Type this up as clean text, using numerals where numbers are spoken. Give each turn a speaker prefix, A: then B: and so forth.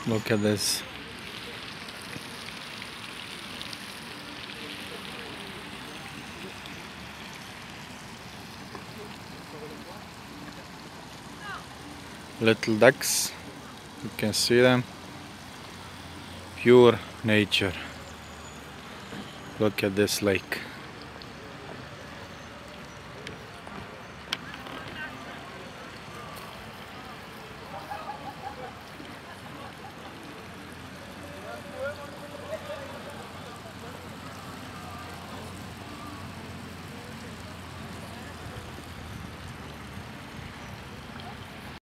A: Look at this. Little ducks, you can see them. Pure nature. Look at this lake.